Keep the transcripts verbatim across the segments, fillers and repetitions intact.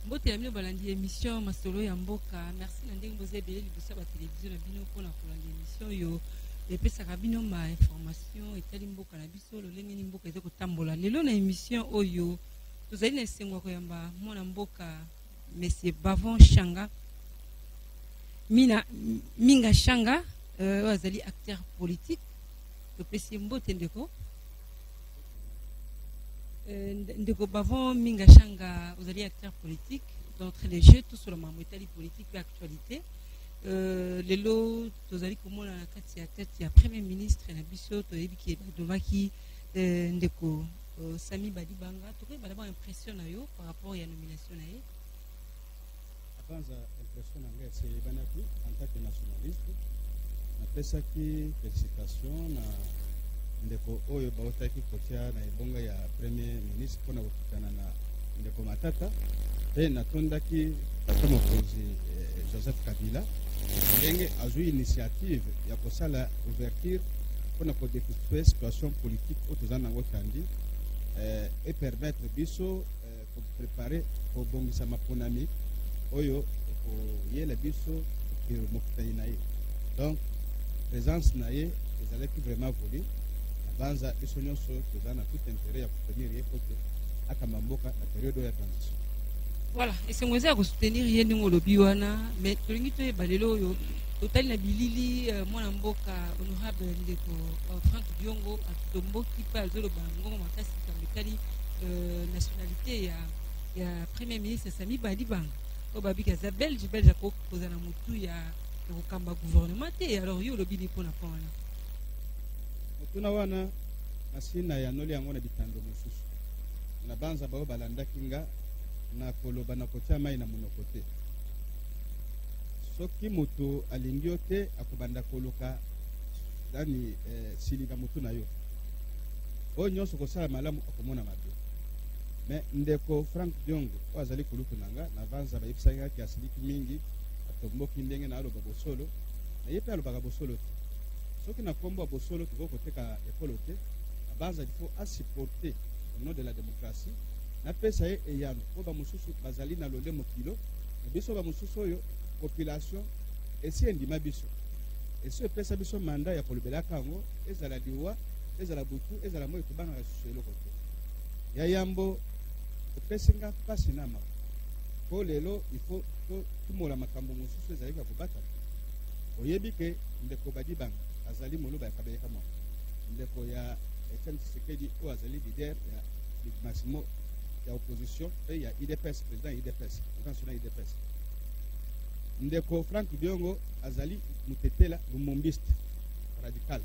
Mbote ya mino balandi émission masolo ya mboka. Merci na ndenge boza ebele liboso ba télévision na bino mpona kolanda émission yo epesaka bino ma information etali mboka na biso lolenge ni mboka eza kotambola. Lelo na émission oyo tozali na esengo koyamba mwana mboka Monsieur Bavon Changa Mina Minga Changa euh, azali acteur politique topesi mbote ndeko ndeko Bavon Minga Changa vous allez acteur politique d'entrée de jeu tout sur le membre itali politique et actualité euh, lelo tozali komona na kati ya tête ya premier ministre na biso toyebi ki badovaki euh, ndeko euh, Sami Badibanga tokoyi bana ba impression na yo par rapport ya nomination na ye kwanza impression na ngai c'est banaki en tant que nationaliste na pesa ki félicitations na ndeko oyo baotaki kotia na ebonga ya premier ministre pona kokutana na ndeko Matata pe natondaki tata mokonzi eh, Joseph Kabila ndenge azwi initiative ya kosala ouverture pona kodéconstruire situation politique oyo toza nango tandi eh, et permettre biso eh, kopréparer kobongisa maponami oyo koyela biso mokutani na ye donc présence na ye ezalaki vraiment voli banza biso nyonso toza na tout intérêt ya soutenir ye kote akamba mboka na période ya transition. Voilà, esengo eza ya kosoutenir ye ndenge olobi wana mais tolingi toyeba lelo oyo totali na bilili uh, mwana mboka honorable ndeko uh, Frank Diongo atomboki mpe azoloba ngongo makasi kambo etali uh, nationalité ya, ya premier ministre Sami Badibanga oyo babiki aza belge belge akokoza na motu ya kokamba gouvernement te alors yo olobi ni mpona mpo wana tuna wana masina ya noli yango na bitando mosusu na banza bao balandaki nga na koloba na kotia mai na monoko te soki moto alingi yo te akobanda koluka dani eh, silinga motu na yo oyo nyonso kosala malamu akomona mabe mais ndeko Frank Diongo oyo azali koluku na nga na banza bayebisaki ngaki asiliki mingi atomboki ndenge na aloba bosolo na ye mpe alobaka bosolo te soki na kombo ya bosolo toko koteka ekolo te na banza il faut asupporter au nom de la démocratie na pesa ye eyano po bamosusu bazali na lolemo kilo na biso bamosusu oyo population esi endima biso esi epesa biso manda ya kolobelaka yango ezala liwa ezala butu ezala moi tobangaka lisusu eloko te ya yambo epesi nga mpasi na mako po lelo il faut timola makambo mosusu ezalaki ya kobatana oyebi ke ndeko Badibanga azali moloba ya kabeyeka mwa ndeko ya Etienne Tshisekedi oyo azali leader ya maximo ya opposition pe ya I D P S président ya I D P S national I D P S ndeko Frank Diongo azali mutetela lumombiste radical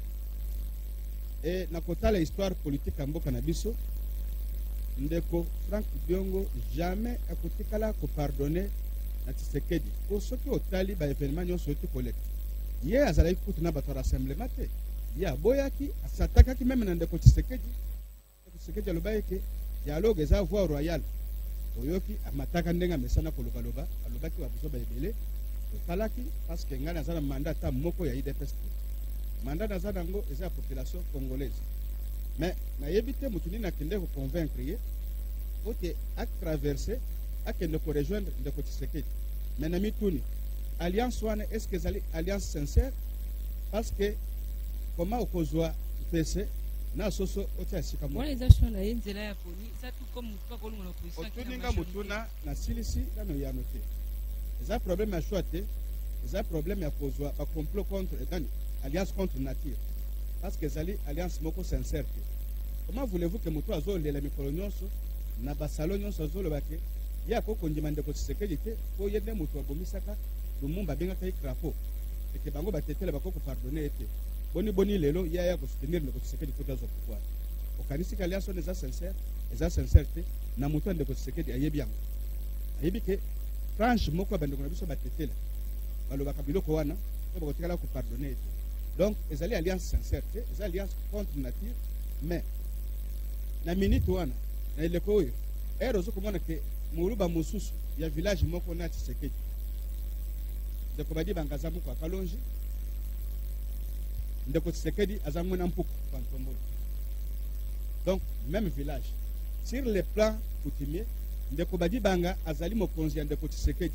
et na kotala histoire politique ya mboka na biso ndeko Frank Diongo jamais akotikala kopardonner na Tshisekedi po soki otali ba événement nyonso oti collecte ye azalaki kutu na bato ya rassemblement te ye aboyaki asatakaki meme na ndeko Tshisekedi Tshisekedi aloba eke dialogue eza voie royale oyoki amataka ndenge amesana kolobaloba alobaki babiso baebele totalaki parce que ngai naza na mandat ata moko ya I D P S mandat naza nango eza ya population congolaise mais nayebi te motu nini akende koconvaincre ye ote atraverse akende korejoindre ndeko Tshisekedi mais na mituni alliance wana est-ce que ezali alliance sincère parce que comment okozwa pese na soso otia sika mo wala eza shona yenzela ya poni ça tout comme mutu akolunga na position otuninga mutuna na silisi dano ya noté eza problème ya choix te eza problème ya kozwa ba complot contre dani alliance contre nature parce que ezali alliance moko sincère te comment voulez-vous que mutu azolela mikolo nyonso na basalo nyonso azoloba ke ya koko ndima ndeko Tshisekedi te po yende mutu abomisaka lumumba bengaka ikrapo eke bango batetela bakoko pardonner ete boni boni lelo ya ya kosoutenir ndeko Tshisekedi kota zo pouvoir okanisi ka alliance eza sincère eza sincère te na mutu ndeko Tshisekedi ayebi yango ayebi ke franche moko bandeko na biso batetela balobaka biloko wana to bakotikala ko pardonner ete donc ezali alliance sincère te eza alliance contre nature mais na minute wana na eleko oyo ero zo komona ke muluba mosusu ya village moko na Tshisekedi ndeko Badibanga aza moko akalonji ndeko Tshisekedi aza mwana mpuku pantombolo donc même village sur le plan coutumier ndeko badibanga azali mokonzi ya ndeko Tshisekedi.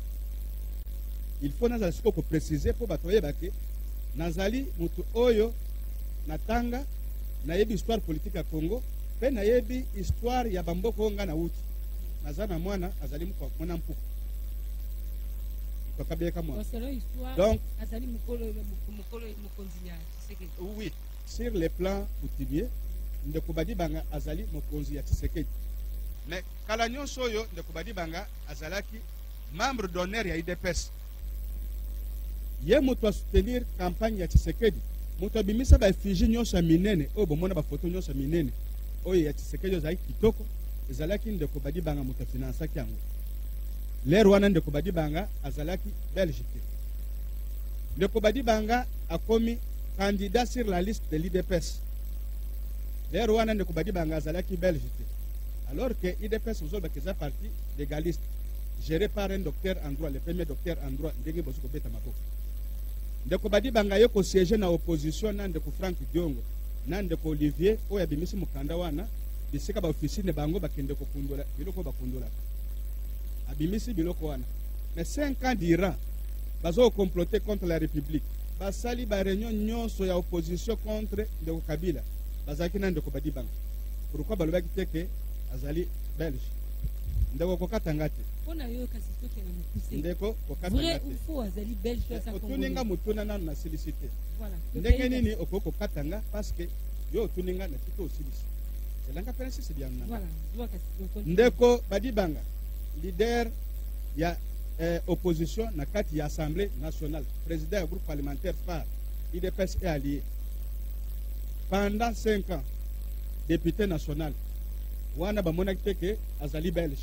Il faut nazala siko ko préciser pour batoye bake nazali mutu oyo natanga nayebi histoire politique ya Congo pe nayebi histoire ya bamboko nga na uti nazana mwana azali mwana mpuku kakabeka mwana. Donc azali mukolo mukolo mokonzi ya Tshisekedi. Oui, sur le plan coutumier ndeko badibanga azali mokonzi ya Tshisekedi. Mais kala nyonso oyo ndeko badibanga azalaki membre d'honneur ya I D P S. Ye moto a soutenir campagne ya Tshisekedi. Moto abimisa ba effigie nyonso ya minene oyo bomona ba photo nyonso ya minene oyo ya Tshisekedi ozali kitoko ezalaki ndeko badibanga moto finansaki yango. Lero wana ndeko badibanga azalaki Belgique. Ndeko badibanga akomi candidat sur la liste de l'I D P S. Lero wana ndeko badibanga azalaki Belgique. Alors que I D P S vous avez parti légaliste géré par un docteur en droit, le premier docteur en droit ndenge bosuko beta maboko. Ndeko badibanga yoko siège na opposition na ndeko Frank Diongo na ndeko Olivier oya bimisi mukanda wana bisika ba officine bango bakende ko kundola biloko bakundola. Abimisi biloko wana. Mais cinq ans d'Iran bazo comploter contre la République. Basali ba réunion nyonso ya opposition contre ndeko Kabila. Bazaki na ndeko badibanga. Pourquoi balobaki teke azali Belge? Ndeko kokatanga te. Pona yo kasi toke na mukuse. Ndeko kokatanga te. Vrai ou faux azali Belge to sa Congo. Otuninga mutuna na na sollicité. Voilà. Ndenge nini okoko katanga parce que yo otuninga na tiko osilisi. Elanga pensi c'est bien. Voilà, doa kasi. Ndeko badibanga leader ya eh, opposition na kati ya Assemblée nationale, président du groupe parlementaire phare I D P S et allié. Pendant cinq ans, député national. Wana bamonaki teke azali Belge.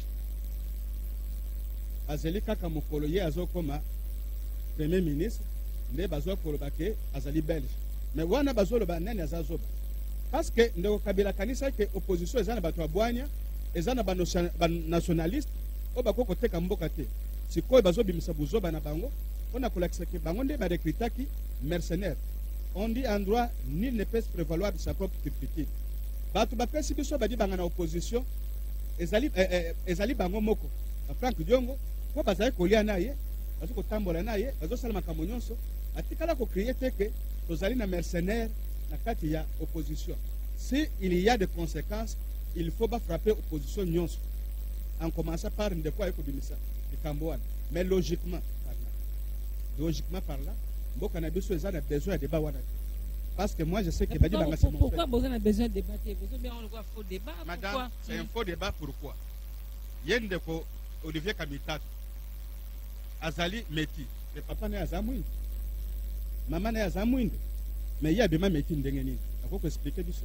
Azali kaka mokolo ye azokoma premier ministre nde bazokolo bake azali Belge. Mais wana bazolo ba nani azazoba. Parce que ndeko Kabila kanisa ke opposition ezana bato abwanya, ezana ba nationaliste o bakoko teka mboka te. Sikoy bazobimisa buzoba na bango, on a kolakisa ke bango nde ba recrutaki mercenaires. On dit en droit nul ne peut se prévaloir de sa propre turpitude. Batu bapesi biso badi banga na opposition ezali eh, eh, ezali bango moko Frank Diongo ko bazali kolia na ye bazo kotambola na ye bazo sala makambo nyonso atikala ko créer teke tozali na mercenaire na kati ya opposition. Si il y a des conséquences, il faut pas frapper opposition nyonso en commençant par ndeko ayeko bimisa ikamboana. Mais logiquement parlant logiquement parlant mboka na biso ezana besoin ya débat wana. Parce que moi je sais que Badi Banga c'est mon pourquoi vous avez besoin de débattre? Vous avez besoin de faux débat. Madame, c'est un faux débat pourquoi? Yendeko Olivier Kamitato azali Meti, le papa ne azamwindo. Maman ne azamwindo. Mais il y a bima Meti ndenge nini? Ako expliquer biso.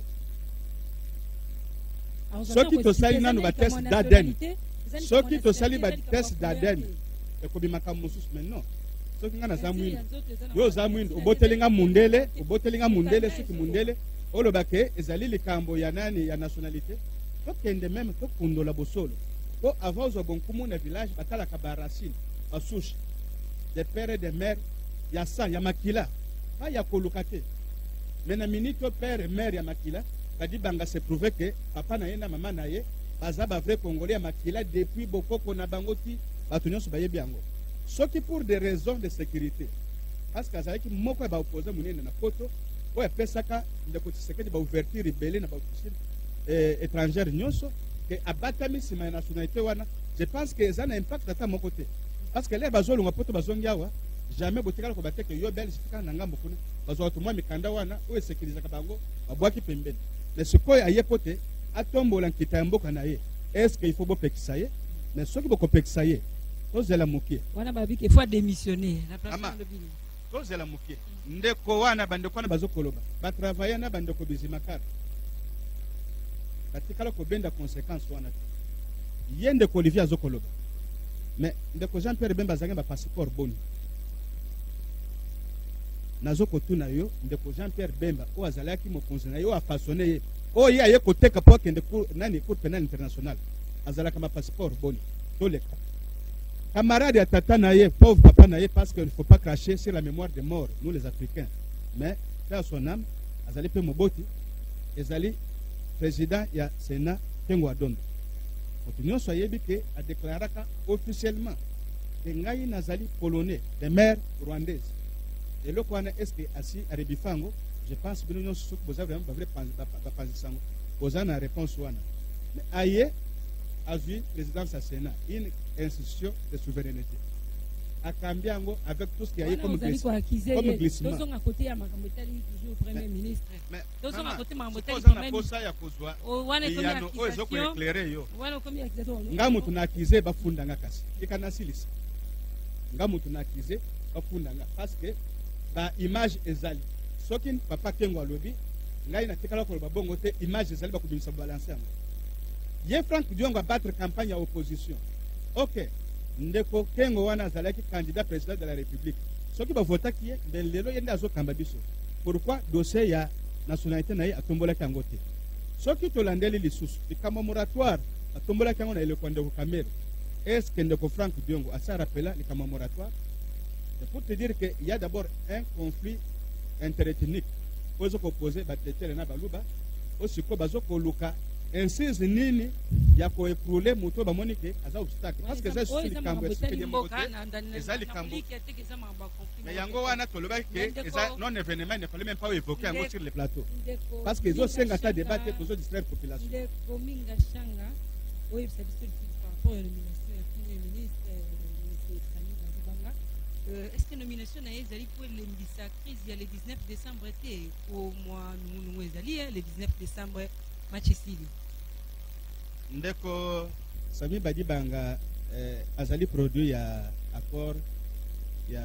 Soki to sali nanu ba test d'Aden. Soki to sali ba test d'Aden. Eko bimaka mususu maintenant. Soki ngana zamwindo yo zamwindo obotelinga mundele obotelinga mundele soki mundele olobake ezali likambo ya nani ya nationalité to kende même to kundola bosolo to avant zo bonkumu na village batala kabarasine basushi des pères et des mères ya sa ya makila pas ya kolukate mais na minute père et mère ya makila badi banga se prouver que papa na ye na mama na ye baza ba vrai congolais ya makila depuis bokoko na bangoti bato nyonso bayebi yango. Ce qui pour des raisons de sécurité, parce que ça veut dire que moi quand je opposé mon na photo, ouais pesaka ndeko Tshisekedi ba ouverture rebelle na ba étrangère nyonso que abatami sima nationalité wana. Je pense que ça a un impact à mon côté. Parce que les bazolo nga poto bazongia wa jamais botikala ko bateke yo belge tika na ngambo kuna. Bazo to moi mikanda wana o sécuriser ka bango babwaki pembeni. Mais ce quoi aye pote atombola nkita mboka na ye. Est-ce qu'il faut bo pekisa ye? Mais ce qui bo ko pekisa ye tozela mukie wana babiki faut démissionner la place de bino tozela mukie ndeko wana bandeko wana bazokoloba ba travailler na bandeko bizimakara batikala ko benda conséquence wana yende ko Olivier azokoloba mais ndeko Jean Pierre Bemba zange ba passeport boni nazoko tuna yo ndeko Jean Pierre Bemba o azalaki mokonzi na yo a façonner ye o ye aye ko teka po kende ko nani cour pénal international azalaka ma passeport boni toleka. Camarade à tata naïe, pauvre papa naïe, parce qu'il ne faut pas cracher sur la mémoire des morts, nous les Africains. Mais, faire son âme, Azali Pe Moboti, Azali, président, il y a Sénat, Kengo Adondo. moto nyonso ayebi ke adeklaraka officiellement ke ngai nazali polonais de mère rwandaise eloko wana est ce que asi arebifa yango je pense bino nyonso soki boza vraiment bavre bapanzisa yango boza na réponse wana mais aye azwi présidence ya sénat une institution de souveraineté akambi yango avec tout ce qui aye comme glissement tozonga côté ya makambo etali toujours premier ministre tozonga côté makambo etali premier ministre posa ya kozwa wana ekomi oyo ezokoéclaire yo wana ekomi accusation nga mutu na akize bafundanga kasi ikana silisa nga mutu na akize bafundanga parce que ba image ezali soki papa Kengo alobi ngai natikala koloba bongo te image ezali bakubimisa balance yango ye Frank Diongo abattre campagne ya opposition ok ndeko Kengo wana azalaki candidat président de la république soki bavotaki ye mbe lelo ye nde azokamba biso pourquoi dossier ya nationalité na ye atombolaki yango te soki tolandeli lisusu likambo moratoire atombolaki yango na eleko ndeko Kamere est ce que ndeko Frank Diongo asa rappela likambo moratoire c'est pour te dire qu'il y a d'abord un conflit interethnique ozo opposé batetele na baluba osiko bazoko luka insise nini ya ko écrouler moto ba monike aza obstacle parce que ça c'est likambo esipeli moto ezali likambo mais yango wana toloba ke eza non événement ne fallait même pas évoquer yango sur le plateau parce que zo senga ta débat te tozo distraire population de kominga changa oyo sabiso par rapport à la nomination ya premier ministre monsieur Sami Badibanga est-ce que nomination na ezali pour l'embisa crise ya le dix-neuf décembre été au mois nous ezali le dix-neuf décembre match sili ndeko Sami Badibanga eh, azali produit ya accord ya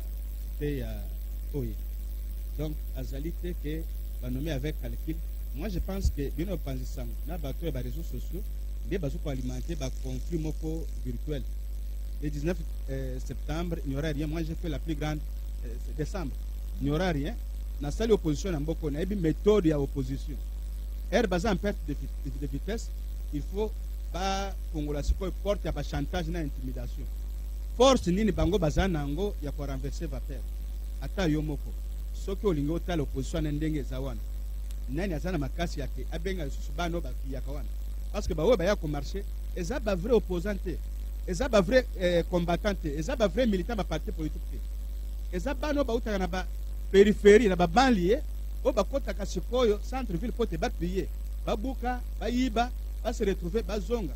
te ya oye donc azali te que ba nommé avec calcul. Moi je pense que bien au pensant na ba to ba réseaux sociaux bien bazo ko alimenter ba conflit moko virtuel le dix-neuf euh, septembre il n'y aura rien. Moi j'ai fait la plus grande euh, décembre il n'y aura rien na salle opposition na mboko na ebi méthode ya opposition er baza en perte de, de, de vitesse il faut ba kongola siko porte ya ba chantage na intimidation force nini bango baza nango ya ko renverser vapeur ata yo moko soki olingi otala opposition na ndenge za wana nani azana makasi yake abenga susu bano ba kiyaka wana parce que ba we ba ya ko marcher eza ba vrai opposant te eza ba vrai eh, combattant te eza ba vrai militant ba parti politique te eza bano ba utaka na ba périphérie na ba banlieue o ba kota kasikoyo centre ville pote ba prier ba buka ba yiba ba se retrouver ba zonga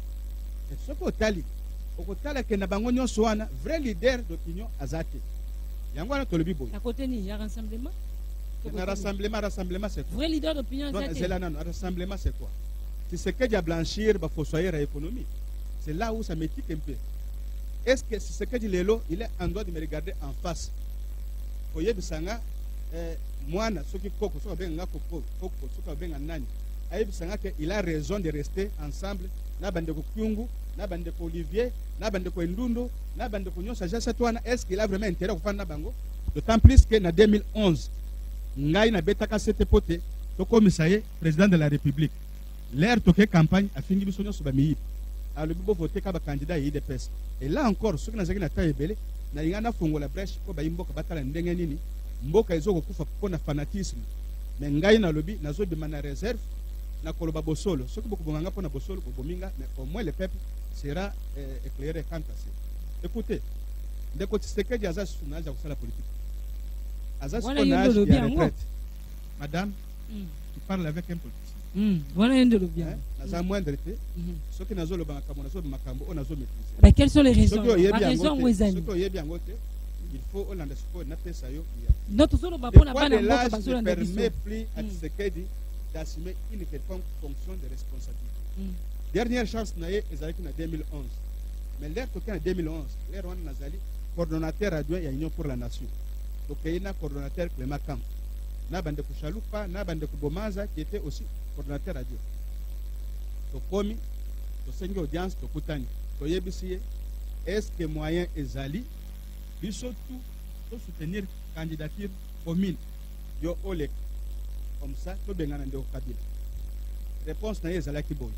et soko tali okotala ke na bango nyonso wana vrai leader d'opinion azate yango wana tolobi boy à côté ni ya rassemblement na rassemblement rassemblement c'est quoi vrai leader d'opinion azate c'est là non rassemblement c'est quoi c'est ce que dia blanchir ba fossoyer à économie c'est là où ça me tique un peu est-ce que c'est ce que dit Lelo il est en droit de me regarder en face oye bisanga eh mwana soki koko soka benga koko koko soka benga nani aye bisanga que il a raison de rester ensemble na bande ko Kyungu na bande ko Olivier na bande ko Ndundu na bande ko Nyosa jasa twana est-ce qu'il a vraiment intérêt ko fanda bango d'autant plus que na deux mille onze ngai na betaka sete pote to komisaye président de la république l'air toke campagne afingi biso nyoso ba miyi alo bibo voter ka ba candidat yi de pes et là encore ce que na zaki na taye belé na ingana fongola brèche ko ba imboka batala ndenge nini mboka ezoko kufa pona fanatisme mais ngai na lobi nazo de mana réserve na koloba bosolo soki boko bonganga pona bosolo ko bominga mais au moins le peuple sera euh, éclairé quant à ça. Écoutez, de côté c'est que Diaza Sunage a la politique. Azaz Sunage est à retraite. Madame, mm. tu parles avec un politicien. Mm. Voilà un de le bien. Naza moindre te. Ce qui nazo le bankambo nazo makambo on nazo maîtriser. Mais quelles sont les raisons? La raison où ils aiment. Ce que y est bien côté, il faut Hollande siko na pesa yo. Notre solo ba pona bana mboka bazola na biso. Ne permet plus à Tshisekedi d'assumer une quelconque fonction de responsabilité. Mm. Dernière chance naie ezalaki na deux mille onze. Mais l'air toqué en deux mille onze, l'air on nazali coordonnateur adjoint ya Union pour la Nation. Toqué na coordonnateur Clément Camp. Na bande ko Chalupa, na bande ko Bomanza qui était aussi coordonnateur adjoint. Tokomi, to sengi audience to kutani. To yebisiye est-ce que moyen ezali biso tout to soutenir candidature commune yo olek. Comme ça to bengana ndeko Kabila. Réponse na ezalaki boy.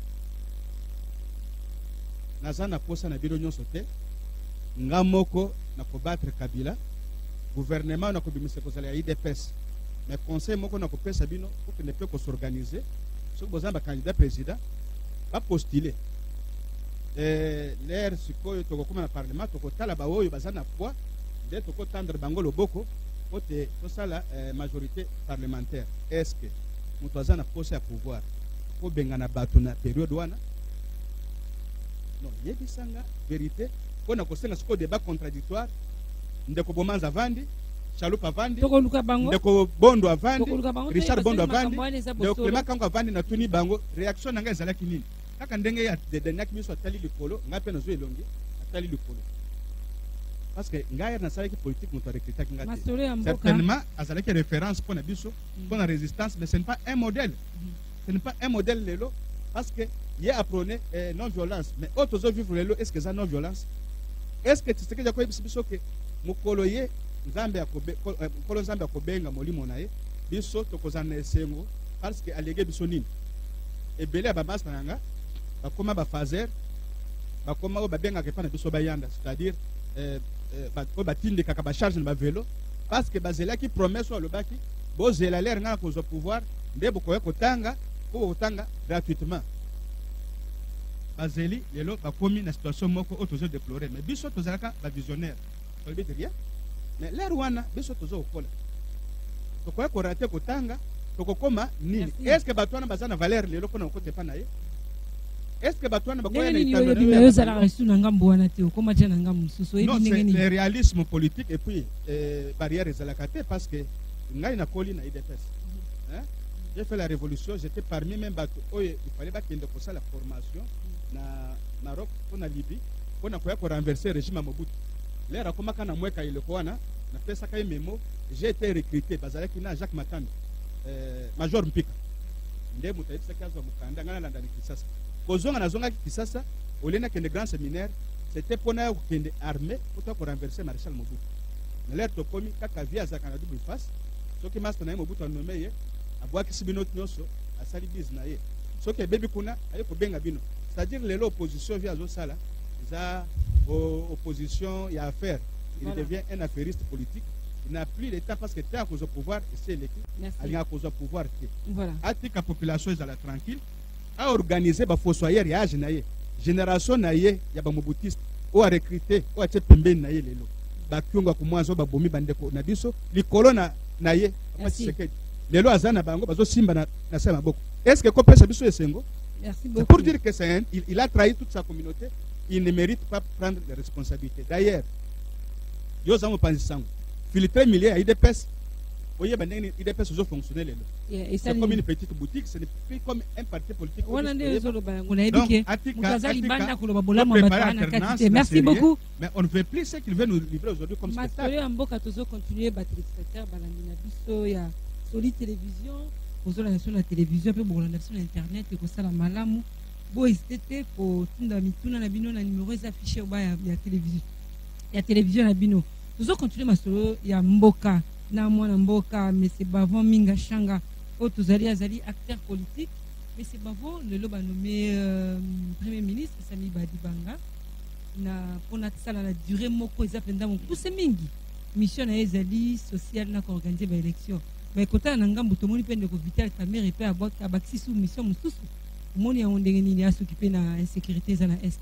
Naza na posa na biro nyonso te nga moko na kobattre Kabila gouvernement na kobimisa kozala ya I D P S mais conseil moko na kopesa bino pour que ne peut ko s'organiser so bozamba candidat président pas postuler eh, l'air sikoyo tokokoma na parlement tokotala baoyo baza na poids nde tokotendre bango loboko po te tosala eh, majorité parlementaire. Est ce que moto aza na posa ya pouvoir po bengana bato na période wana? Non, yebisanga vérité mpona kosenga sikoyo débat contradictoire. Ndeko Bomanza avandi, Chalupa avandi, Ndeko Bondo avandi, Richard Bondo avandi, Ndeko Clément Kango avandi na tuni bango. Réaction nanga ezalaki nini? Kaka ndenge ya dedenak miso atali likolo, nga pe nazo elongi atali likolo. Parce que nga na salaki politique moto recruter kinga. Certainement azalaki référence pour na biso, pour la résistance, mais ce n'est pas un modèle. Ce n'est pas un modèle lelo parce que il a prôné eh, non violence, mais autres vivre lelo est-ce que ça non violence? Est-ce que tu sais que jakoy biso que mukolo ye nzambe akobe mukolo nzambe akobenga molimo na ye biso tokozana esengo parce que alege biso nini ebele ba bas nanga bakoma ba fazer bakoma o babenga ke pana biso bayanda, c'est-à-dire euh ba ko batinde kaka ba charge na ba vélo parce que bazela ki promesse o lobaki bozela l'air nga ko zo pouvoir nde bokoye kotanga ko kotanga gratuitement. Bazeli lelo bakomi na situation moko otozo déplorer, mais biso tozalaka ba visionnaire. Rien. Mais l'air wana biso tozo okola tokoya ko rater kotanga tokokoma nini? Est ce que batwana bazana valeur lelo pona kote pa na ye? Est ce que batwana bakoya na itando na zala resu na ngambo wana te okoma tena ngambo suso ebi ngeni? Non, c'est le réalisme politique et puis euh, barrière ezalakate parce que ngai na koli na I D P S. Hein? J'ai fait la révolution, j'étais parmi même bato oye il fallait pas qu'il ait la formation na Maroc pona Libye pona koya ko renverser régime Mobutu. L'air comme quand on mweka ile koana na pesa kay memo, j'ai été recruté bazalaki na Jacques Matanda euh, major Mpika nde mutaitsa kazo mukanda ngana landa ni Kisasa kozonga na zonga Kisasa olena kende grand séminaire c'était pour na kende armée pour ko renverser maréchal Mobutu. Na l'air to komi kaka via za kana double face soki master na Mobutu anomé ye abwaki sibino nyonso asali biz na ye soki bebi kuna ayo ko benga bino, c'est-à-dire lelo opposition via zo sala za opposition il y a affaire. Il voilà. Devient un affairiste politique. Il n'a plus le temps parce que tant qu'on a pouvoir, c'est l'équipe. Il y a qu'on a pouvoir. Voilà. Atika population est la tranquille. A organisé ba fossoyeur ya jenaye. Génération naye ya ba mobutiste. O a recruté, o a tepembe naye lelo. Ba kyonga ko mwanzo ba bomi bandeko na biso, likolo na naye. Lelo azana bango bazo simba na na sema boko. Est-ce que ko pesa biso esengo? Merci beaucoup. Pour dire que c'est un, il, il a trahi toute sa communauté. Il ne mérite pas prendre les responsabilités. D'ailleurs, yo zamu panzisango filtré milliers à I D P S. Voyez ben I D P S toujours fonctionnel. C'est comme une petite boutique, ce n'est plus comme un parti politique. Merci beaucoup. Mais on ne veut plus ce qu'il veut nous livrer aujourd'hui comme spectacle. Continuer Batristateur balamina biso ya Solid Télévision, ozola na sur la télévision pe bola na sur internet et ko sala malamu. Bo estete ko tunda mituna na bino na numéro affiché au bas ya télévision. Ya télévision na bino. Nous allons continuer masolo ya mboka na mwana mboka mais c'est Bavon Minga Shanga o tozali azali acteur politique mais c'est Bavon le loba nommé euh, premier ministre Sami Badibanga na pona tsala la durée moko ezapenda mo pousse mingi mission na ezali sociale na ko organiser ba élection mais kota na ngambo to moni pende ko vital caméra pe abot abaksi sous mission mususu moni ya ondenge nini ya s'occuper na insécurité za na est.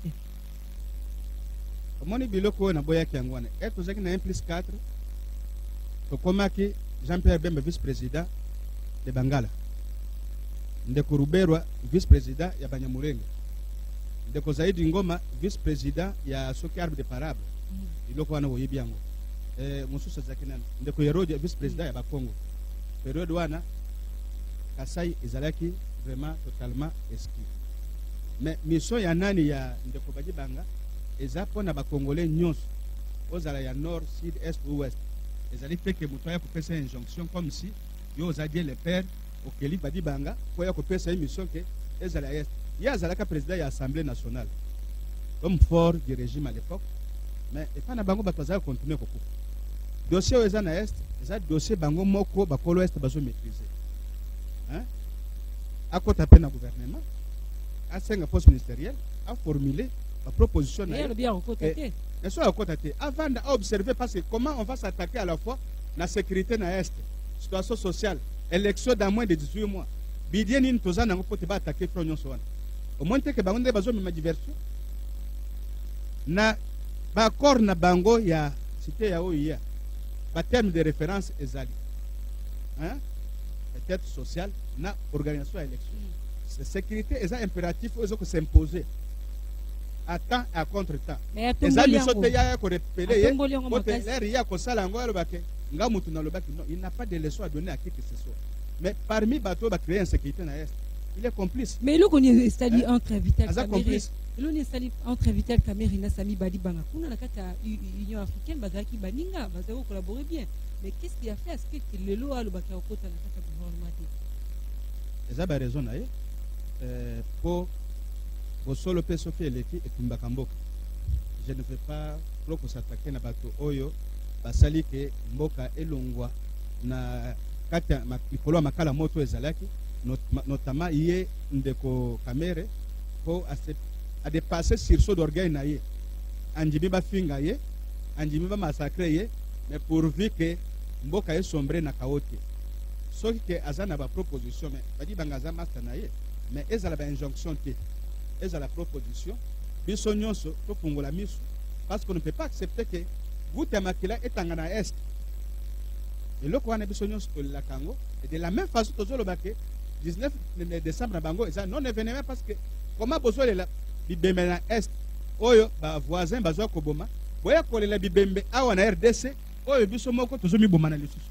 Moni biloko na boya kiangwana et tozaki na un plus quatre to komaki Jean-Pierre Bemba vice-président de Bangala, ndeko Ruberwa vice-président ya Banyamulenge, ndeko Zaidi Ngoma vice-président ya Soki Arbre de Parable biloko wana boyebi yango eh mususa zakina ndeko Herode vice-président ya Bakongo période wana Kasai ezalaki vraiment totalement exclu. Mais mission ya nani ya ndeko Badibanga eza pona ba Congolais nyonso ozala ya nord, sud, est ou ouest. Ezali fait que mutoya ko pesa injonction comme si yo ozadie le père okeli Badibanga ko ya ko pesa émission que ezala est. Ya azala ka président ya assemblée nationale. Homme fort du régime à l'époque. Mais et pas na bango batazala continuer ko. Dossier eza na est, eza dossier bango moko ba kolo est bazo maîtriser. Hein? À côté à peine gouvernement, à cinq postes ministériels, à formuler la proposition. Et soit à côté, avant d'observer parce que comment on va s'attaquer à la fois la sécurité na est, situation sociale, élection dans moins de dix-huit mois. Bidien in tozana ngo pote ba attaquer front nyonso wana. Au moins que bango bazo ma diversion. na bakor na bango ya cité ya oya ba terme de référence ezali hein peut-être social na organisation ya élection mm. sécurité est impératif aux que s'imposer à temps et à contre-temps ezali sote ya ko repeler ye côté l'air ya ko sala ngo alobake nga mutu na lobaki non il n'a pas de leçon à donner à qui que ce soit mais parmi bateau ba créer insécurité na est il est complice mais le connaît c'est-à-dire entre Vital Kamerhe le ne sali entre Vital Kamerhe na Sami Badi Banga kuna na kata Union africaine bazaki baninga bazako collaborer bien mais qu'est-ce qui a fait à ce que le lo alobaki okota na kata gouvernement eza ba raison na ye euh pour bosolo pe soki eleki etumbaka mboka je ne veux pas trop s'attaquer na bato oyo basali ke mboka elongwa na kati mikolo makala moto ezalaki notamment ye ndeko Kamerhe pour a dépasser sursaut d'orgueil na ye anjimi ba finga ye anjimi ba massacrer ye mais pourvu que mboka est sombre na kaote soki ke azana ba proposition mais badi bangaza master na ye mais ezala ba injonction te ezala proposition biso nyonso to fungola misu parce qu'on ne peut pas accepter que vous tamakila etanga na est et le quoi na biso nyonso to la kango et de la même façon tozolo baké dix-neuf décembre na bango eza non événement parce que comment bozo la bibembe na est oyo ba voisin bazwa koboma boya kolela bibembe awa na R D C oyo biso moko tozomi boma na lisusu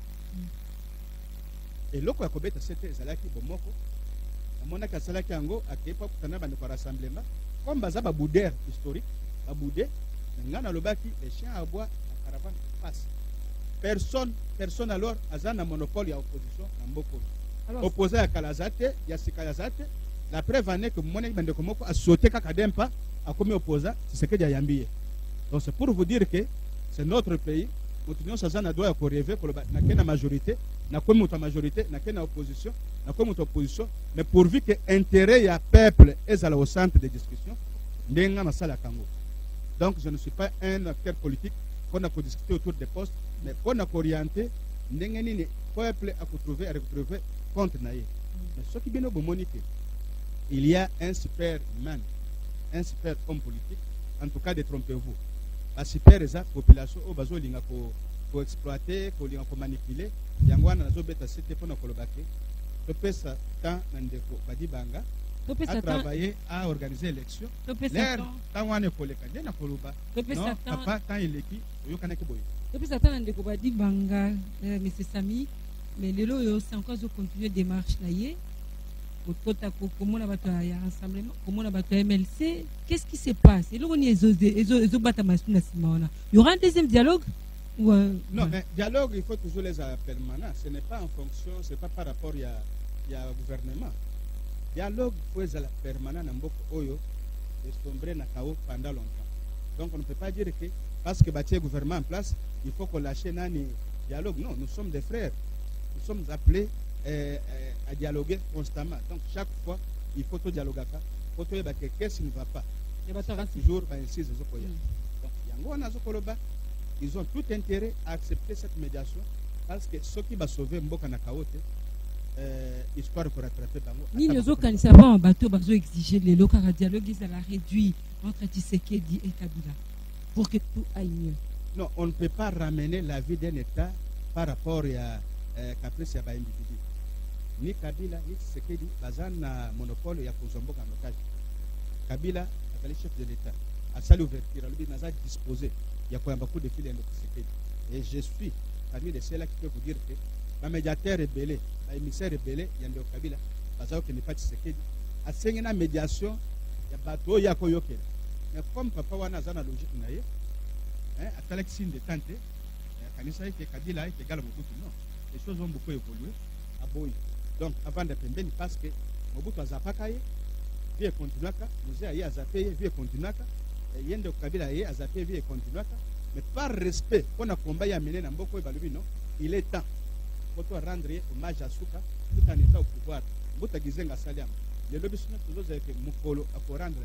et loko ya kobeta c'était ezalaki bomoko amona ka salaki yango akepa kutana bande kwa rassemblement comme baza ba bouder historique ba bouder ngana lobaki les chiens à bois la caravane passe personne personne alors azana monopole ya opposition na mboko opposé à Kalazate ya Sikayazate la preuve en est que mon bande komoko a sauté kakadempa a commis opposant c'est ce que dia yambiye donc c'est pour vous dire que c'est notre pays continuons sazana doit ko rêver ko na kena majorité na ko muta majorité na kena opposition na ko muta opposition mais pourvu que intérêt ya peuple est au centre des discussions ndenga na sala kango donc je ne suis pas un acteur politique qu'on a ko discuter autour des postes mais qu'on a orienté ndenga nini peuple a ko trouver à retrouver contre naïe mais ce qui bien au monique il y a un super man un super homme politique en tout cas détrompez-vous la super eza population au bazo linga ko ko exploiter ko linga ko manipuler yango wana nazo beta c'était pour na kolobake to pesa temps na ndeko Badi Banga to pesa travailler à organiser l'élection to pesa temps wana ko leka ndena koloba non papa temps ileki oyokana ke boye to pesa temps na ndeko Badi Banga monsieur Sami mais lelo yo c'est encore zo continuer démarche na ye comment on a rassemblement, comment on a M L C, qu'est-ce qui se passe? Il y aura un deuxième dialogue ou un... Non, mais dialogue, il faut toujours les permanents. Ce n'est pas en fonction, ce n'est pas par rapport à au gouvernement. Dialogue, il faut les permanents dans Oyo et sombrer na K O pendant longtemps. Donc on ne peut pas dire que parce que bâtir le gouvernement en place, il faut qu'on lâche un dialogue. Non, nous sommes des frères. Nous sommes appelés Euh, euh, à dialoguer constamment. Donc chaque fois, il faut tout dialoguer. Il faut tout dire qu'est-ce qui ne va pas. Toujours ainsi. Donc ils ont tout intérêt à accepter cette médiation parce que ce qui va sauver Mboka Nakaote, histoire pour rattraper Bango. Ni les autres ne savent pas en bateau, ils ont exigé les locaux à dialogue, ils ont réduit entre Tshisekedi et Kabila pour que tout aille mieux. Non, on ne peut pas ramener la vie d'un État par rapport à caprice à individu. Ni Kabila ni Tshisekedi bazana na monopole ya kuzomboka notage. Kabila est chef de l'État. A salué l'ouverture, lui n'a pas disposé. Il y a quoi beaucoup de filles de Tshisekedi. Et je suis parmi les ceux-là qui peuvent vous dire que le médiateur rebelle, l'émissaire rebelle, il y a un Kabila, bazao qui n'est pas Tshisekedi. A signé une médiation, il y a bateau ya koyoke. Mais comme papa wana zana logique naie, hein, à tel signe de tante, kanisa que Kabila est égal à Mobutu. Non, les choses ont beaucoup évolué. À Boy. Donc, avant de pembeni, parce que Mobutu a zapakaye, vie continuaka, nous a zappé, vie continuaka, et yende Kabila a zappé, vie continuaka, mais par respect, on a combat à mener dans beaucoup de non, il est temps pour rendre hommage à Souka, tout en état au pouvoir. Mobutu a gizenga saliam. Les lobbies sont toujours avec Mukolo à rendre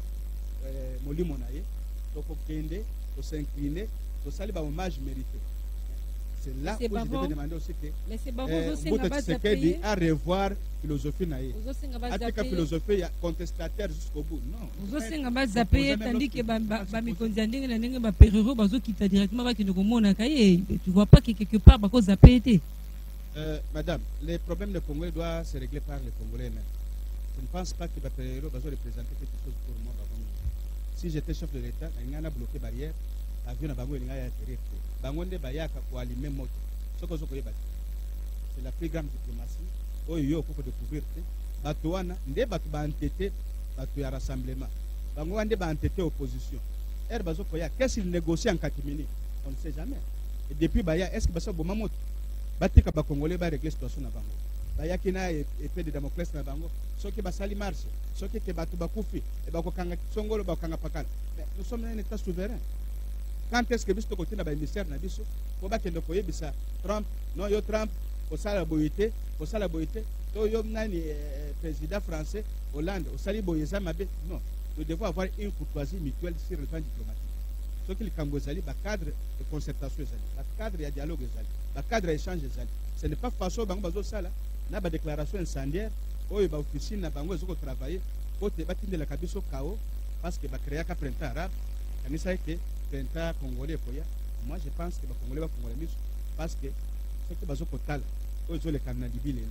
Molimonaye, pour kende, pour s'incliner, pour saluer hommage mérité. C'est là C'est où pas je bon. devais demander aussi que Mais c'est pas euh, bon, Mboto Tshisekedi à revoir philosophie naïe. Atika philosophie contestataire jusqu'au bout. Non. Ozosenga bazape tandis que bamikonzi ya ndenge na ndenge baperero bazokita directement bakende komonaka ye. Tu vois pas que quelque part bakozape ete. Euh, madame, les problèmes de Congolais doivent se régler par les Congolais eux-mêmes. Je ne pense pas que Baperero va représenter quelque chose pour moi. Si j'étais chef de l'État, il y a bloqué barrière, l'avion n'a pas eu atterrir. Bangonde Bayaka pour allumer moto. C'est la plus grande diplomatie. Oh, il y a beaucoup de découvrir. Batouana, n'est pas entêté, batou ya rassemblement. Bangonde ba entêté opposition. Er bazoko ya, qu'est-ce qu'il négocie en catimini? On ne sait jamais. Et depuis Baya, est-ce que basa boma moto? Batika ba Congolais ba régler situation na bango. Baya kina épée de Damoclès na bango. Soki basali marche, soki ke batu bakufi, e bako kanga songolo ba kanga pakala. Nous sommes un État souverain. Quand est-ce que biso côté na ba ministère na biso, ko ba kende koye bisa Trump, non yo Trump, ko sala boyité, ko sala boyité, to yo nani président français Hollande, au sali boyeza mabe. Non, nous devons avoir une courtoisie mutuelle sur le plan diplomatique. Ce qui est le cadre de concertation, le cadre de dialogue, le cadre d'échange. Ce n'est pas façon de faire une déclaration incendiaire, ou une officine de travailler, ou de la cabine au chaos, parce que va créer un printemps arabe, et ça que printemps congolais. Moi, je pense que les Congolais vont congolais parce que ce qui est basé au total, ils ont les Canadiens de l'île.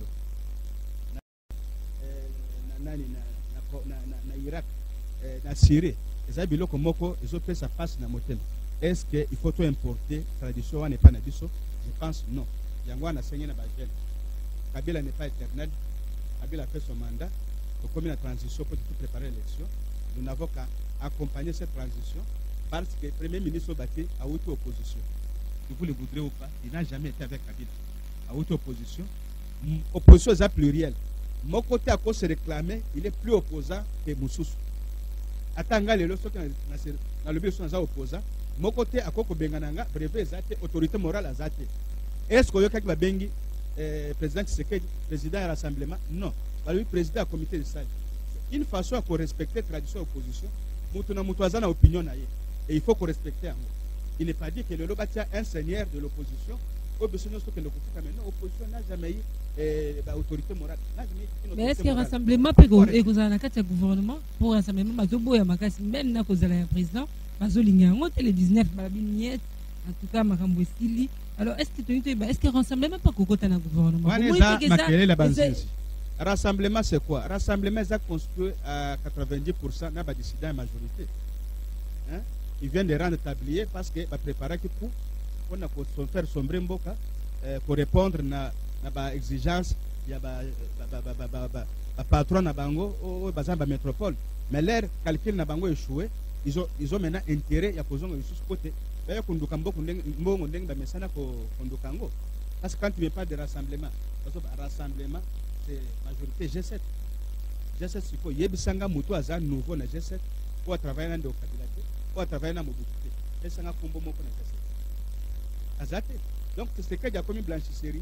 Na Irak, na Syrie. Les biloko moko ils ont fait sa face na motel. Est-ce qu'il faut tout importer tradition n'est pas na biso? Je pense non. Yango na senye na bagel. Kabila n'est pas éternel. Kabila fait son mandat. Donc comme une transition pour préparer l'élection, nous n'avons qu'à accompagner cette transition parce que le premier ministre Baké a eu opposition. Que vous le voudrez ou pas, il n'a jamais été avec Kabila. A eu opposition. Opposition est plurielle. Mon côté à cause se réclamer, il est plus opposant que Moussoussou. Atanga lelo soki na lobi so za opposant mon côté akoko bengananga brevet zate autorité morale azate est-ce que yoka ki babengi eh, président Tshisekedi président du rassemblement non bali président du comité de salle une façon à respecter tradition opposition mutu na mutu azana opinion na ye et il faut qu'on respecte yango. Il n'est pas dit que le lobatia un seigneur de l'opposition opposition ce que le côté maintenant opposition n'a jamais eu eh, bah, autorité morale. Mais est-ce que le rassemblement peut être dans le gouvernement pour rassemblement Mazobo et Makasi même na cause le président Mazolingango le dix-neuf balabiniette en tout cas Makambo Stili. Alors est-ce que tu est-ce que le rassemblement peut être dans le gouvernement? Rassemblement c'est quoi? Rassemblement est construit à quatre-vingt-dix pour cent na ba dissident majorité. Hein? Ils viennent de rendre tablier parce que ba préparer que pour on a faire sombrer mboka pour répondre na na ba exigence ya ba ba ba ba ba ba patron na bango o bazamba métropole mais leur calcul na bango échoué ils ont ils ont maintenant intérêt ya kozonga sous côté ba konduka mboko mbongo ndenge ba mesana ko konduka ngo parce que quand tu veux pas de rassemblement parce que rassemblement c'est majorité G sept G sept siko yebisanga mutu aza nouveau na G sept pour travailler dans Kabilate pour travailler dans Mobutu et sanga kombo moko na G sept azate donc c'est que ya commis blanchisserie.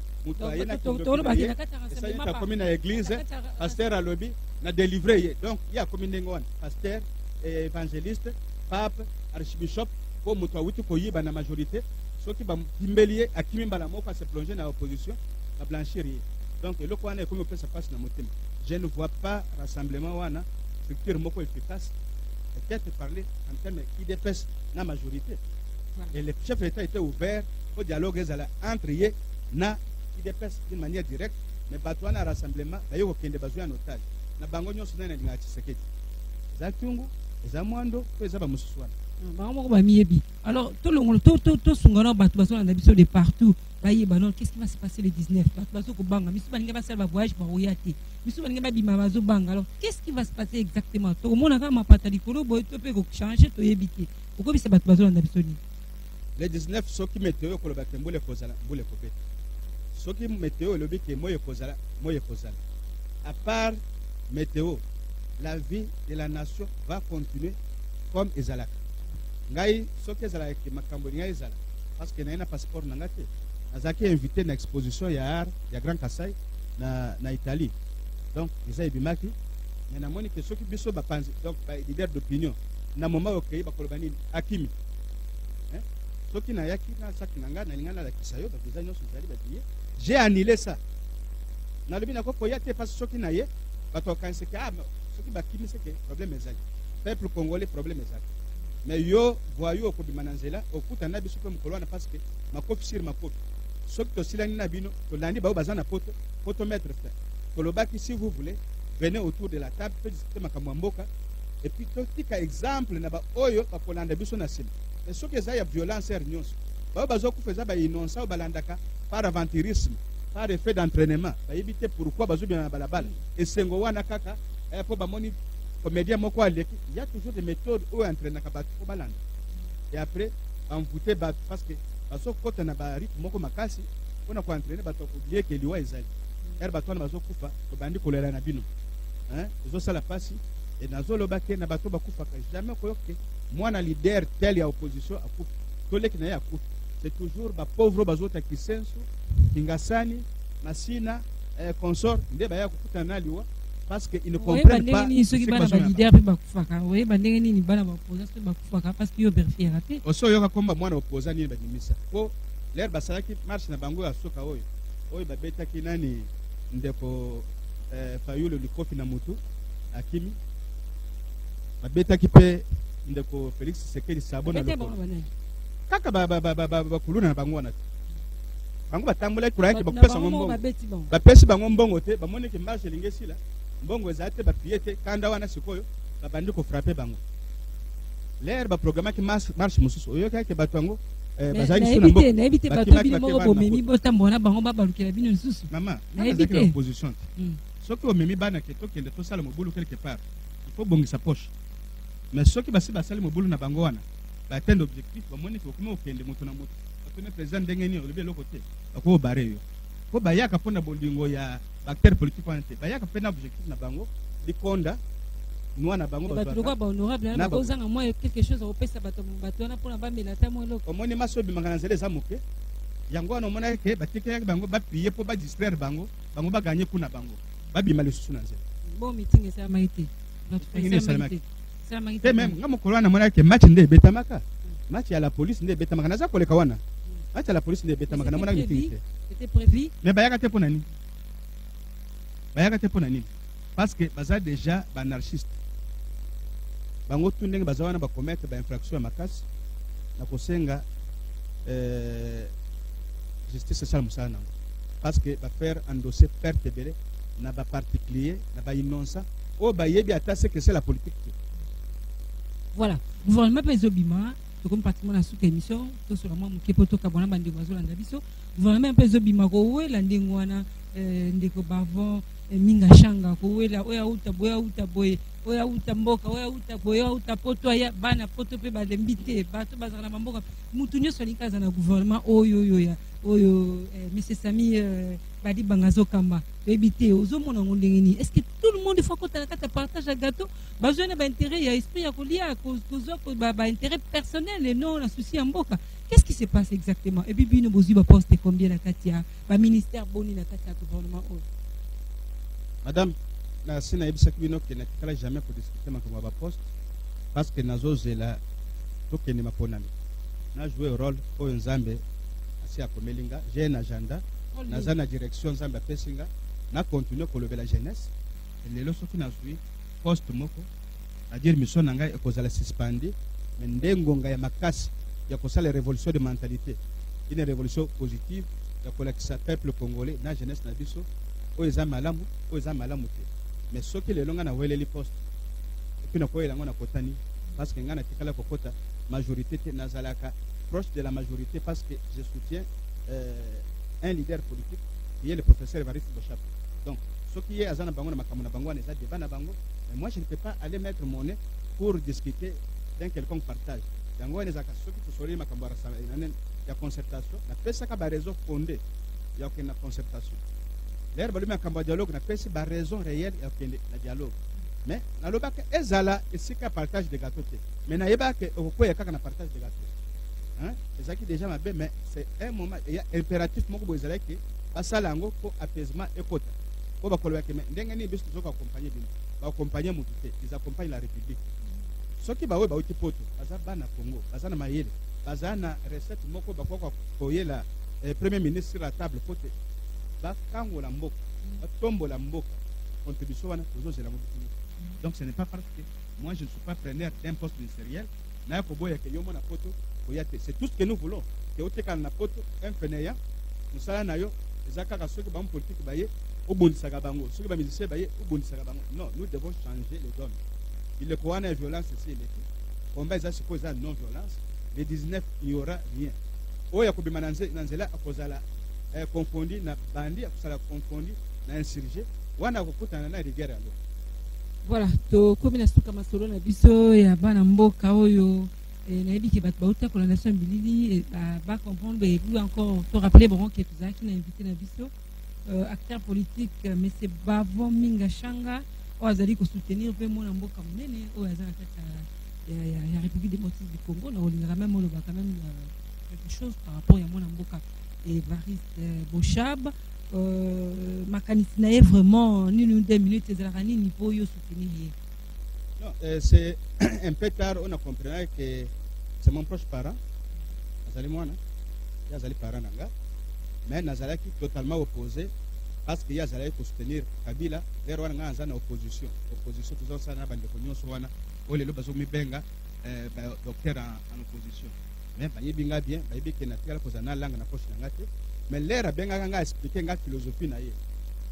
Ça comme une église, pasteur à lobby, n'a délivré. Donc il y a comme une pasteur, évangéliste, pape, archbishop, comme Moutouaouti Koyi, la majorité, ceux qui vont timbelier, à qui même la mort se plonger dans l'opposition, à blanchir. Donc le coin est comme ça passe dans mon thème. Je ne vois pas rassemblement ou une structure moko efficace. Peut-être parler en termes qui dépasse la majorité. Et le chef d'État était ouvert au dialogue entre eux, na qui dépasse d'une manière directe, mais bateau na rassemblement, il y a aucun besoin en otage. Na bango nyo sina na Tshisekedi. Za Tungu, za Mwando, to za ba Mususwana. Bango ba miyebi. Alors tout le monde, tout tout tout sungana bateau bateau na biso de partout. Ba yeba non, qu'est-ce qui va se passer le dix-neuf? Bateau bateau ko banga, biso ba ninga ba sala voyage ba oyate. Biso ba ninga ba bima bazo banga. Alors qu'est-ce qui va se passer exactement? To mona ka mapata likolo boy to pe ko changer to yebite. Oko bisa bateau bateau na biso ni. Le dix-neuf so ki météo ko ba kembole ko zala, mbole ko pe. Ce qui météo le but que moi moi à part météo la vie de la nation va continuer comme ezalaka ngai soki ezalaka ke makambo ngai ezala parce que na ina passeport na ngate azaki invité na exposition ya art ya Grand Kasai na na Italie donc eza ebimaki mais na moni que soki biso bapanzi donc ba leader d'opinion na moment okei ba kolobani akimi hein soki na yaki na saki na nga na linga na la kisayo ba biza nyonso zali ba biye j'ai annulé ça na lobi na ko koya te parce soki na ye ba to kan se ka soki ba kimi se ke problème ezali peuple congolais problème ezali mais yo voyou ko bimana nzela okuta na biso pe mukolo na parce que makofi sur makofi soki to silani na bino to landi ba bazana poto poto mettre fin kolobaki si vous voulez venez autour de la table peut discuter makambo mboka et puis to tika exemple na ba oyo ba kolanda biso na sima et soki eza ya violence er nyonso ba bazo kufeza ba inonsa balandaka par aventurisme par effet d'entraînement ba yibite pourquoi bazo bien na balabala et sengo wana kaka eh po ba moni comédien moko aleki il y a toujours des méthodes où entraîner ka batu ko balanda et après envoûter ba parce que bazo kota na ba rythme moko makasi pona ko entraîner bato ko bien que liwa ezali er bato na bazo kufa ko bandi kolela na bino hein zo sala pasi et nazo lobake na bato bakufa ka jamais ko yoke mwana leader tel ya opposition akufa toleki na ya akufa c'est toujours ba pauvre bazota kisensu kingasani masina eh, consort nde ba ya kukuta na liwa parce que ils ne comprennent pas ce qui bana ba leader pe bakufaka oye bandenge nini bana ba opposition bakufaka parce que yo vérifier raté oso yoka komba mwana opposant nini badimisa po l'air basalaki marche na bango ya soka oyo oyo babetaki nani ndeko eh, fayulu likofi na mutu akimi babetaki pe ndeko Felix Sekeli Sabona loko kaka ba ba ba ba ba kuluna na bango wana bango batambola kura yake bakupesa ngombo bapesi bango mbongo te bamone ke marche lingesila mbongo ezate ba piete kanda wana sikoyo babandi ko frapper bango l'air ba programme ki marche marche mususu oyo kake batwango eh bazali suna mbongo na ebite bato bino moko bomemi botambola bango babalukela bino susu mama na ebite opposition soki omemi bana ke tokende to sala mobulu quelque part il faut bongisa poche mais soki basi basali mobulu na bango wana ba atteindre objectif ba moni ko kuma okende moto na moto batone président ndengeni olebe lokote ko bare yo ko bayaka pona bolingo ya acteur politique ante bayaka pena objectif na bango likonda noa na bango ba ba ba honorable na ko zanga moi quelque chose au pesa bato bato na pona ba melata mo loko omoni maso bi mangana zele za moke yango wana mona ke batike ya bango ba pier po ba distraire bango bango ba gagner kuna bango ba bima lisusu na nzela bon meeting esa maite notre frère et même ngamo kolana mona ke match nde betamaka match ya la police nde betamaka naza koleka wana match ya la police nde betamaka na mona meeting c'était prévu mais bayaka te pona nini bayaka te pona nini parce que baza déjà ba anarchiste bango tout ndenge baza wana ba commettre ba infraction ya makasi na kosenga euh justice sociale musana parce que ba faire endosser perte belé na ba particulier na ba innocent o ba yebi attaquer que c'est la politique. Voilà, gouvernement Pezobima, comme pratiquement la sous-émission, tout sur moi, mon képoto kabona bande oiseau landabiso, gouvernement Pezobima ko la ndengwana ndeko bavon minga shanga ko la oya uta boya uta boy oya uta mboka oya uta boya uta poto ya bana poto pe ba dembite bato bazana mboka mutu nyoso likaza na gouvernement oyo yo ya oyo monsieur Sami badi bangazo kamba bebite ozomona ngondengeni est-ce que tout le monde faut que tu partage un gâteau besoin d'un intérêt il y a esprit à colia à cause de ba intérêt personnel et non un souci en mboka qu'est-ce qui se passe exactement et puis bino bozi ba poste combien la katia ba ministère boni na katia gouvernement o madame na sina ebisa bino ke na kala jamais pour discuter makamba ba poste parce que nazo zela to ke ni maponami na jouer rôle o nzambe asi akomelinga j'ai un agenda naza na direction nzambe apesinga na continuer kolobe la jeunesse lelo soki nazwi poste moko c'est-à-dire mission na ngai ekozala suspendée mais ndengonga ya makasi ya kosala révolution de mentalité une révolution positive ya kolakisa peuple congolais na jeunesse na biso oyo eza malamu oyo eza malamu te mais soki lelo nga na weleli poste epuis nakoyela ngo na kotani parce que nga natikala kokota majorité te nazalaka proche de la majorité parce que je soutiens euh, un leader politique qui est le professeur Evariste Bochap. Donc, ce qui est à Zana Bango, Bango, mais moi je ne peux pas aller mettre mon nez pour discuter d'un quelconque partage. Yango les actions qui sont ma cambara il y a concertation, la pesa ka ba raison fondée, il y a aucune concertation. L'air balu ma cambara dialogue na pesa ba raison réelle et aucun dialogue. Mais na lobaka ezala esika partage de gâteau te. Mais na yeba ke okoya kaka na partage de gâteau. Hein, c'est qui déjà ma belle mais c'est un moment il y a impératif moko bozala ke basala ngo pour apaisement et kota ko bakoloba ke ndenge ni biso zo ko accompagner bino ba accompagner mutu te ils accompagnent la république soki bawe ba uti poto baza bana Congo baza na mayele bazana recette moko bakoka koyela eh, premier ministre sur la table pote bakangola mboka batombola mboka contribution wana tozozela mobikini. Donc ce n'est pas parce que moi je ne suis pas preneur d'un poste ministériel na koboya ke yomo na poto koyate. C'est tout ce que nous voulons que otekana na poto un fainéant musala na yo ezaka soki ba politique baye obondisaka bango soki ba musicien baye obondisaka bango. Non, nous devons changer les donnes. Il est quoi une violence ici, il est combat ça suppose la non violence. Le dix-neuf il y aura rien. Oya kobima nanzela akozala confondu na bandi akozala confondu na insurgé wana kokutana na rigere alo. Voilà, to komina suka masolo na biso ya bana mboka oyo nayebi ke bato bauta ko la nation bilili ba ba comprendre et vous encore to rappeler bon que tu as qui invité na biso acteur politique monsieur Bavon Minga Shanga azali ko soutenir pe mona mboka munene o azala kaka ya ya République démocratique du Congo na olinga même on va quand même quelque chose par rapport à mona mboka et Variste Bochab euh makanisi na est vraiment ni une deux minutes ezala ni niveau yo soutenir. Non, euh, c'est un peu tard on a compris que c'est mon proche parent azali mwana ya azali parent nanga mais nazalaki totalement opposé parce qu'il y a zalaki pour soutenir Kabila lero wana nga na opposition opposition toujours ça na bande ko nyonso wana ole lo bazo mibenga euh docteur en, en opposition mais ba yebinga bien ba yebi ke na tikala ko zana langa na poche nanga te mais lera benga nga expliquer nga philosophie na ye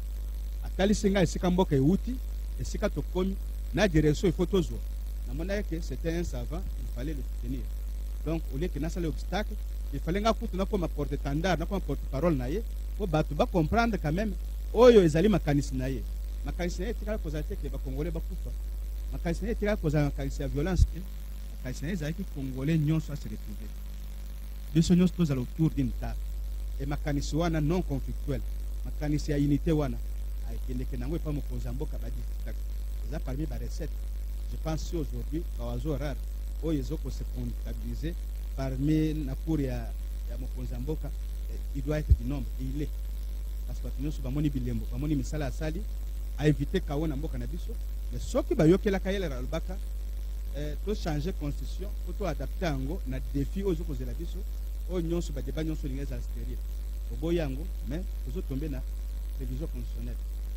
atali singa esika mboka euti esika to komi na direction il faut toujours na mona que c'était un savant il fallait le soutenir. Donc au lieu que na sale obstacle il fallait nga kutu na ko ma porte étendard na ko porte parole na ye po batu ba comprendre quand même oyo ezali makanisi na ye makanisi na ye tikala ko zate ke ba congolais ba kufa makanisi na ye tikala ko za makanisi ya violence ke makanisi na ye ezali ki congolais nyonso a se retrouver biso nyonso tozala autour d'une table et makanisi wana non conflictuel makanisi ya unité wana ayekende ke nango epa mokonzi mboka ba difficulté eza parmi ba recette. Je pense si aujourd'hui bawazo rare oyo ezoko se comptabiliser parmi na cour ya ya mokonzi mboka il doit être du nombre et il est parce que nous sommes bamoni bilembo bamoni misala asali a éviter kawo na mboka na biso mais soki bayokela kayela albaka euh to changer constitution to adapter yango na défi ozo kozela biso o nyonso ba débat nyonso lingeza extérieur oboyango mais ozo tomber na révision constitutionnelle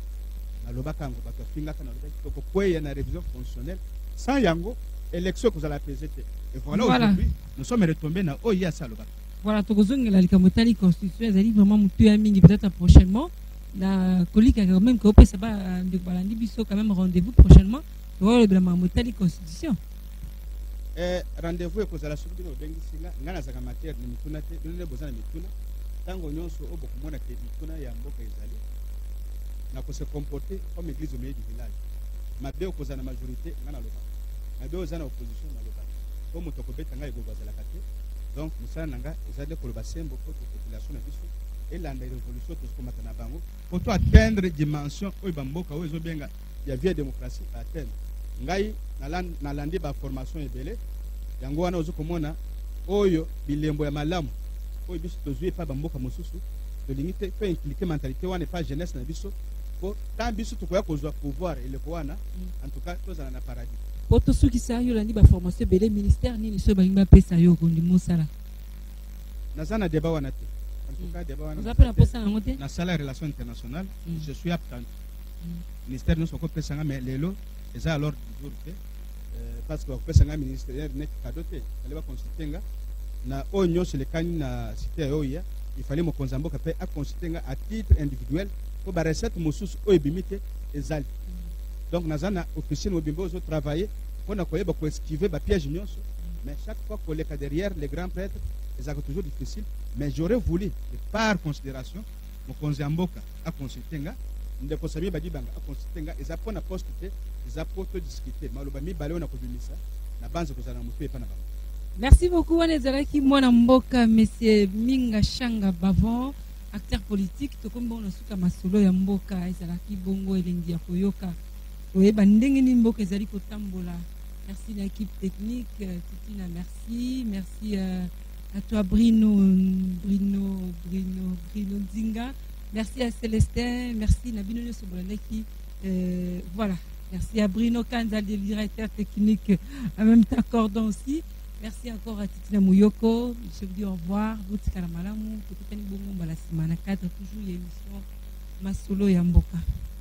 na lobaka yango bato finga kana lobaka to kokwea na révision constitutionnelle sans yango élection kozala P Z T et voilà, voilà aujourd'hui nous sommes retombés na o ya salobaka. Voilà, tokozongela likamotali constitution ezali vraiment mutu ya mingi peut-être prochainement na kolika quand même ko pesa ba ndeko balandi biso quand même rendez-vous prochainement pour le mamotali constitution. Eh rendez-vous ekozala soki bino bengi singa ngana zaka matière ni mituna te dole bozana mituna tango nyonso oboko mona ke mituna ya mboka ezali na ko se comporter comme église au milieu du village mabe okozana majorité ngana loba mabe ozana opposition na loba ko moto ko beta ngai gobazala kate. Donc nous nanga ezali ko loba sembo pour la population na biso et la révolution tout ce que na bango pour atteindre dimension oyo bamboka oyo ezobenga ya vieille démocratie atteindre ngai na landi ba formation ebele yango wana ozo komona oyo bilembo ya malamu oyo biso tozui pa bamboka mosusu to limite pe impliquer mentalité wana pas jeunesse na biso pour tant biso to koya kozwa pouvoir et le wana en tout cas tozala na paradis poto suki sa yo landi ba formation ebele ministère nini so ba ngba pesa yo ko ndimo sala nazana débat wana te en tout cas débat wana vous appelez la poste en moté na sala relation internationale mm. Je suis absent mm. Ministère nous soko pesa nga mais lelo eza alors du jour fait euh, parce que pesa nga ministère net kadote ale ba consulter nga na onyo sur le kani na cité oya il fallait mo konzamboka pe a consulter nga à titre individuel pour ba recette mosusu o ebimite ezali mm. Donc nazana officier no bimbo zo travailler pour na koyeba ko esquiver ba piège nyonso mm. Mais chaque fois que les cas derrière les grands prêtres c'est toujours difficile mais j'aurais voulu par considération mo konzamboka a consulter nga ndeko sabi badibanga a consulter nga eza pona poste te eza poto discuter maloba mi baleo na kobimisa na banze kozana mutu epa na bango. Merci beaucoup Wanezalaki mwana mboka monsieur Minga Shanga Bavon acteur politique to kombo na suka masolo ya mboka ezalaki bongo elengi ya koyoka oyeba ndenge ni mboka ezali kotambola. Merci à l'équipe technique Titina, merci merci euh, à toi Bruno Bruno Bruno Bruno Zinga. Merci à Célestin, merci Nabino Sobolaneki. Euh, voilà, merci à Bruno Kanza, le directeur technique, en même temps Cordon aussi. Merci encore à Titina Mouyoko. Je vous dis au revoir. Vous êtes Malamu. Peut-être que nous allons la semaine quatre toujours l'émission Masolo Yamboka.